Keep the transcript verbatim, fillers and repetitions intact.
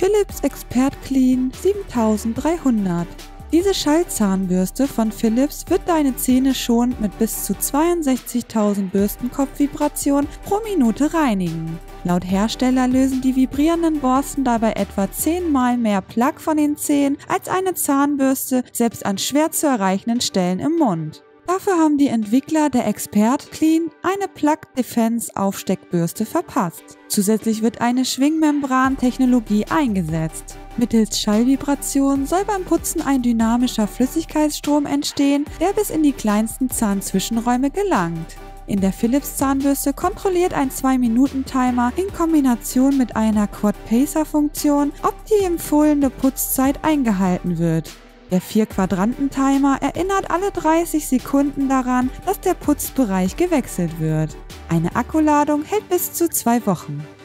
Philips Expert Clean siebentausenddreihundert. Diese Schallzahnbürste von Philips wird deine Zähne schonend mit bis zu zweiundsechzigtausend Bürstenkopfvibrationen pro Minute reinigen. Laut Hersteller lösen die vibrierenden Borsten dabei etwa zehnmal mehr Plaque von den Zähnen als eine Zahnbürste, selbst an schwer zu erreichenden Stellen im Mund. Dafür haben die Entwickler der Expert Clean eine Plaque Defense Aufsteckbürste verpasst. Zusätzlich wird eine Schwingmembran-Technologie eingesetzt. Mittels Schallvibration soll beim Putzen ein dynamischer Flüssigkeitsstrom entstehen, der bis in die kleinsten Zahnzwischenräume gelangt. In der Philips Zahnbürste kontrolliert ein zwei Minuten Timer in Kombination mit einer Quad-Pacer-Funktion, ob die empfohlene Putzzeit eingehalten wird. Der vier Quadranten Timer erinnert alle dreißig Sekunden daran, dass der Putzbereich gewechselt wird. Eine Akkuladung hält bis zu zwei Wochen.